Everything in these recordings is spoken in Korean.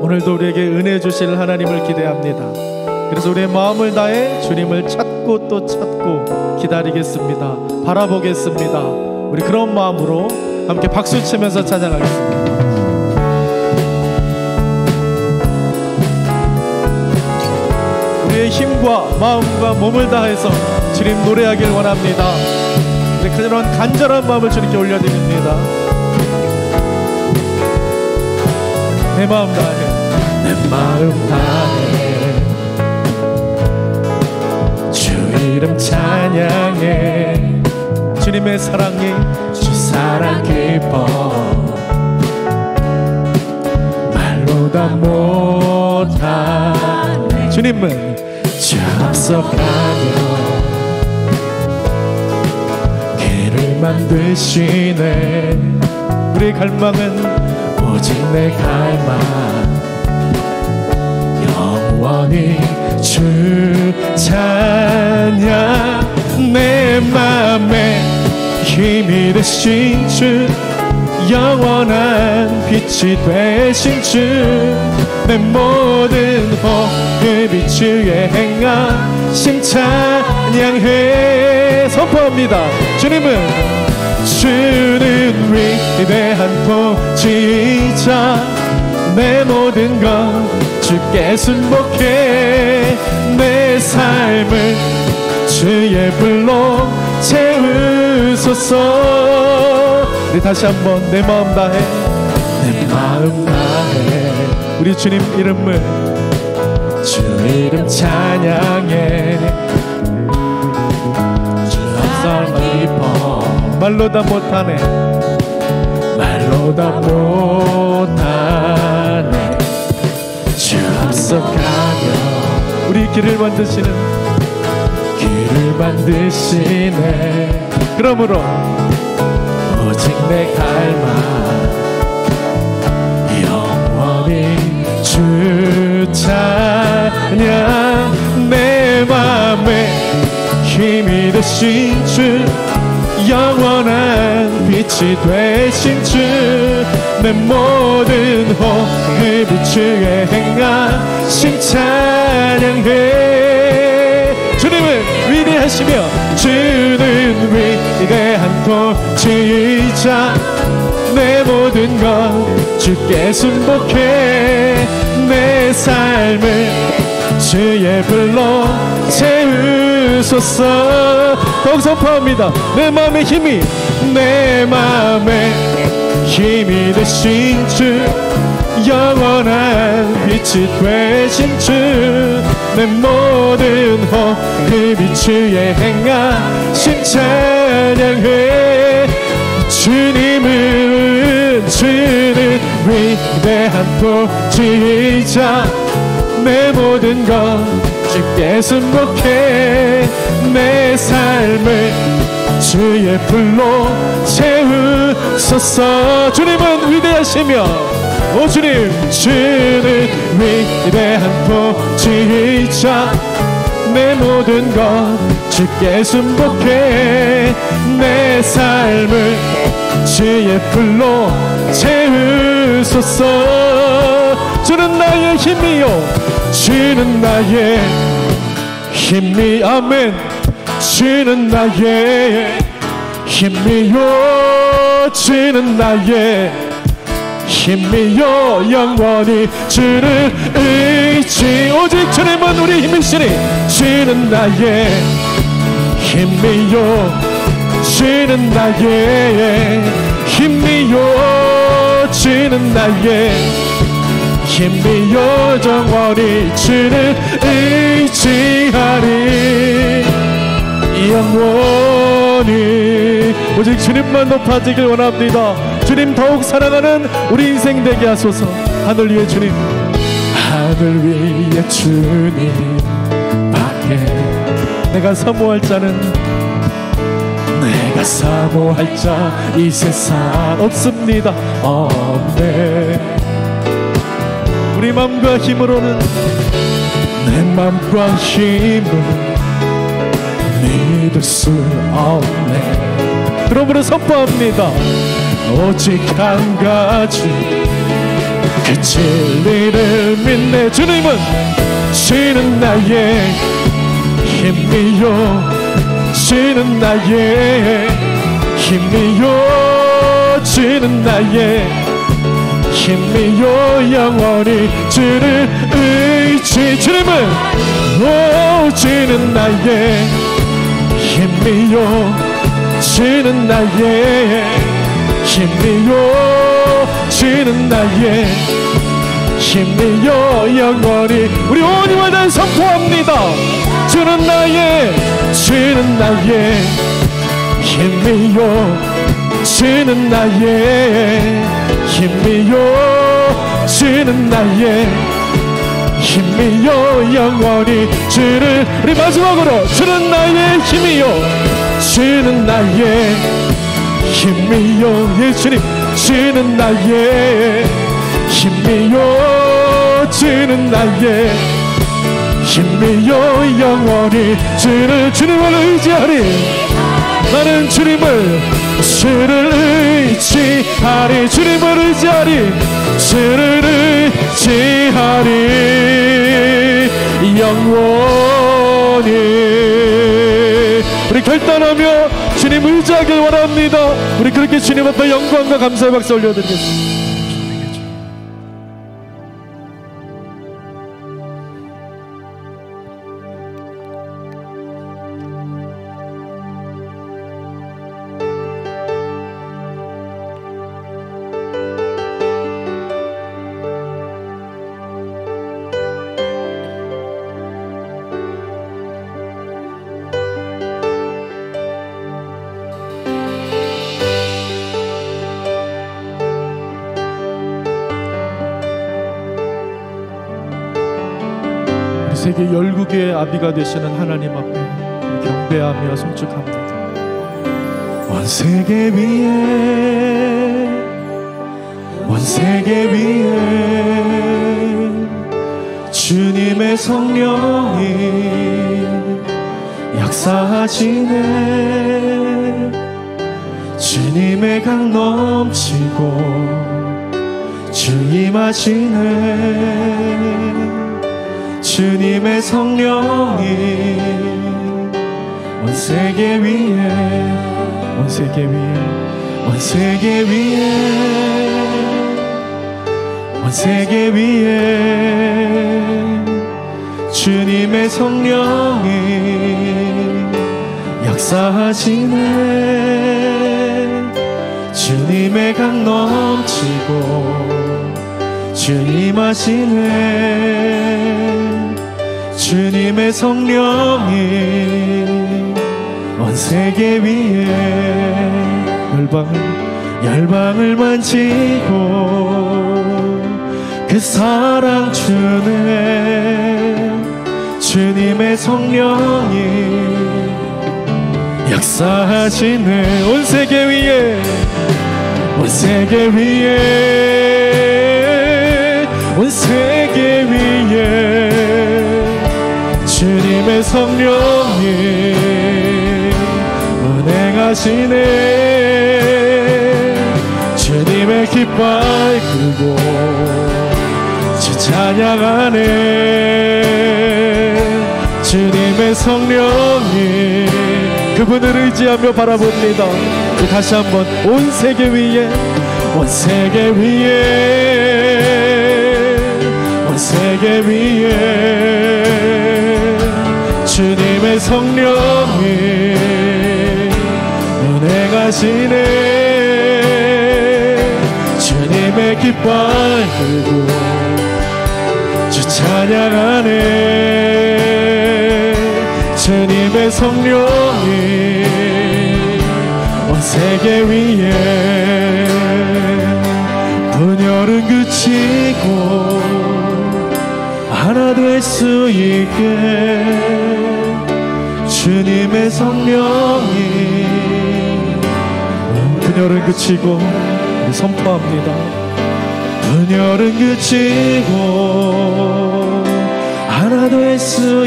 오늘도 우리에게 은혜 주실 하나님을 기대합니다. 그래서 우리의 마음을 다해 주님을 찾고 또 찾고 기다리겠습니다. 바라보겠습니다. 우리 그런 마음으로 함께 박수 치면서 찬양하겠습니다. 우리의 힘과 마음과 몸을 다해서 주님 노래하길 원합니다. 우리 그런 간절한 마음을 주님께 올려드립니다. 내 마음 다해, 내 마음 다해 주 이름 찬양해. 주님의 사랑이, 주 사랑 기뻐 말로 다 못하네. 주님은 주 앞서가며 길을 만드시네. 우리의 갈망은 오직 내 갈망 영원히 주 찬양. 내 맘에 힘이 되신 주, 영원한 빛이 되신 주, 내 모든 호흡이 주의 행하심 찬양해. 선포합니다. 주는 위대한 보지자, 내 모든 것 주께 순복해. 내 삶을 주의 불로 채우소서. 우리 다시 한번 내 마음 다해, 내 마음 다해 우리 주님 이름을, 주 이름 찬양해. 주 앞서 기뻐 말로 다 못하네, 말로 다 못하네. 주 앞서 가며 우리 길을 만드시네. 그러므로 오직 내 갈망 영원히 주 찬양. 내 맘에 힘이 되신 주, 영원한 빛이 되신 주, 내 모든 호흡이 주의 행하심 찬양해. 주님은 위대하시며 주는 위대한 도지자, 내 모든 것 주께 순복해. 내 삶을 주의 불로 채우소서. 더욱 선포합니다. 내 마음의 힘이, 내 마음의 힘이 되신 주, 영원한 빛이 되신 주, 내 모든 호흡이 주의 행하심 찬양해. 주는 위대한 보지자, 내 모든 것 주께 순복해. 내 삶을 주의 불로 채우소서. 주님은 위대하시며, 오 주님, 주는 위대한 보지자, 내 모든 것 주께 순복해. 내 삶을 주의 불로 채우소서. 주는 나의 힘이요, 주는 나의 힘이, 아멘. 주는 나의 힘이요, 주는 나의 힘이요, 영원히 주를 의지. 오직 주님은 우리 힘이시니, 주는 나의 힘이요, 주는 나의 힘이요, 주는 나의 힘이요, 영원히 주를 의지하리. 영원히 오직 주님만 높아지길 원합니다. 주님 더욱 사랑하는 우리 인생 되게 하소서. 하늘 위에 주님, 하늘 위에 주님 밖에 내가 사모할 자는, 내가 사모할 자 이 세상 없습니다. 없네. 우리 맘과 힘으로는, 내 맘과 힘은 믿을 수 없네. 그러므로 선포합니다. 오직 한 가지, 그 진리를 믿네. 주님은 주는 나의 힘이요, 주는 나의 힘이요, 주는 나의 힘이요, 영원히 주를 의지. 주님은 주는 나의 힘이요, 주는 나의 힘이요, 주는 나의 힘이요, 영원히. 우리 온 힘을 다해 선포합니다. 주는 나의 힘이요, 주는 나의 힘이요, 주는 나의 힘이요, 영원히 주를. 우리 마지막으로 주는 나의 힘이요, 주는 나의 힘이요, 예수님. 주는 나의 힘이요, 주는 나의 힘이요, 영원히 주를. 주님을 의지하리. 나는 주를 의지하리. 주님을 의지하리. 주를 의지하리. 영원히. 우리 결단하며 주님 의지하길 원합니다. 우리 그렇게 주님 앞에 영광과 감사의 박수 올려드리겠습니다. 세계 열국의 아비가 되시는 하나님 앞에 경배하며 송축합니다. 원세계 위에 주님의 성령이 역사하시네. 주님의 강 넘치고 주 임하시네. 주님의 성령이 원세계 위에 주님의 성령이 역사하시네. 주님의 강 넘치고 주 임하시네. 주님의 성령이 원세계 위에 열방을 만지고 그 사랑 주네. 주님의 성령이 역사하시네. 원세계 위에 주님의 성령이 운행하시네. 주님의 깃발 끄고 주 찬양하네. 주님의 성령이 그분을 의지하며 바라봅니다. 다시 한번 온 세계 위에 주님의 성령이 운행하시네. 주님의 깃발 들고 주 찬양하네. 주님의 성령이 온 세계 위에 분열은 그치고 하나 될 수 있게 주님의 성령이 분열은 그치고 우리 선포합니다. 분열은 그치고 하나 될 수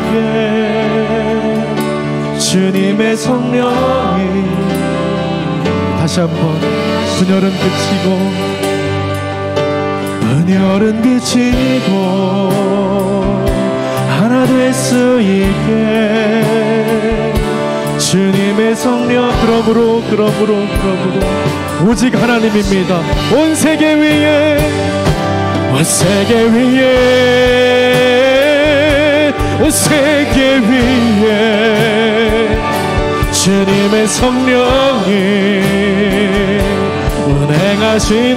있게 주님의 성령이 다시 한번 분열은 그치고 분열은 그치고 하나 될 수 있게 주님의 성령 그러므로 오직 하나님입니다. 온 세계 위에 주님의 성령이 운행하시네.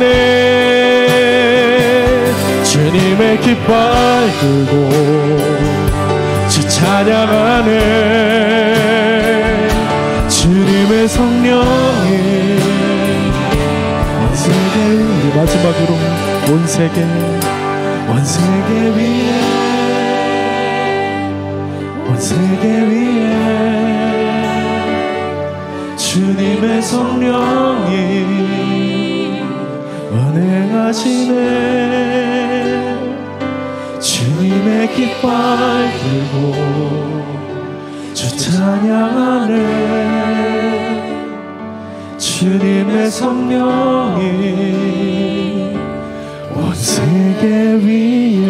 주님의 깃발 들고 주 찬양하네. 주님의 성령이 온 세계 위에 마지막으로 온 세계 위에 주님의 성령이 운행하시네. 주님의 깃발 들고 주 찬양하네. 주님의 성령이 온 세계 위에.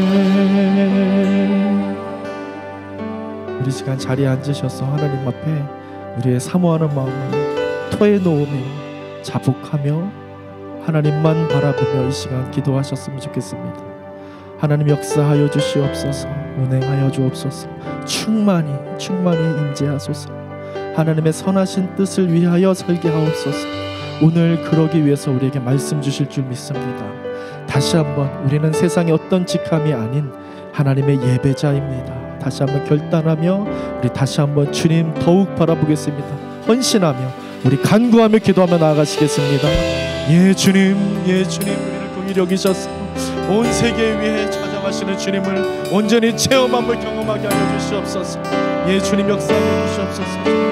우리 시간 자리에 앉으셔서 하나님 앞에 우리의 사모하는 마음을 토해놓으며 자복하며 하나님만 바라보며 이 시간 기도하셨으면 좋겠습니다. 하나님 역사하여 주시옵소서. 운행하여 주옵소서. 충만히 임재하소서. 하나님의 선하신 뜻을 위하여 설계하옵소서. 오늘 그러기 위해서 우리에게 말씀 주실 줄 믿습니다. 다시 한번 우리는 세상의 어떤 직함이 아닌 하나님의 예배자입니다. 다시 한번 결단하며 우리 다시 한번 주님 더욱 바라보겠습니다. 헌신하며 우리 간구하며 기도하며 나아가시겠습니다. 예 주님 우리를 긍휼히 여기셔서 온 세계 위에 찾아가시는 주님을 온전히 체험함을 경험하게 하여 주시옵소서. 예 주님 역사하여 주시옵소서.